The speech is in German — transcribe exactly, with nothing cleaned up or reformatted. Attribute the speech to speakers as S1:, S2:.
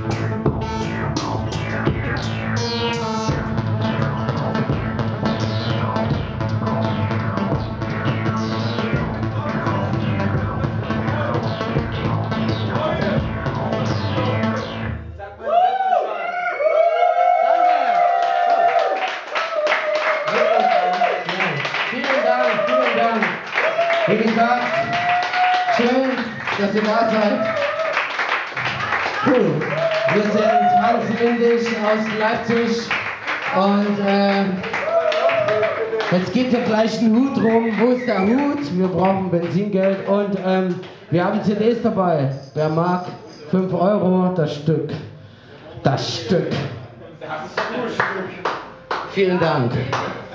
S1: Wie gesagt, schön, dass ihr da seid. Cool. Wir sind Hans Windisch aus Leipzig und äh, jetzt geht hier gleich ein Hut rum. Wo ist der Hut? Wir brauchen Benzingeld und ähm, wir haben C Ds dabei. Wer mag, fünf Euro das Stück. Das Stück. Das Stück. Vielen Dank.